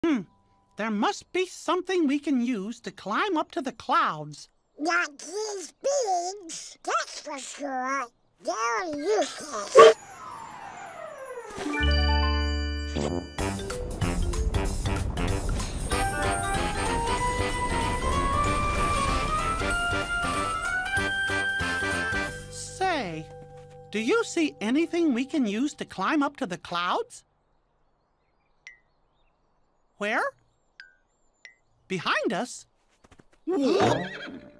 There must be something we can use to climb up to the clouds. Not these beans, that's for sure. They're useless. Say, do you see anything we can use to climb up to the clouds? Where? Behind us?